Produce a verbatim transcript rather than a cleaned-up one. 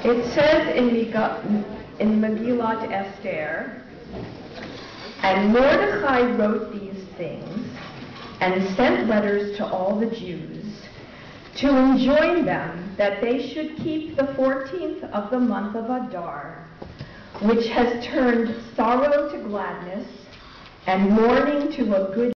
It says in, in Megillat Esther, and Mordechai wrote these things and sent letters to all the Jews to enjoin them that they should keep the fourteenth of the month of Adar, which has turned sorrow to gladness and mourning to a good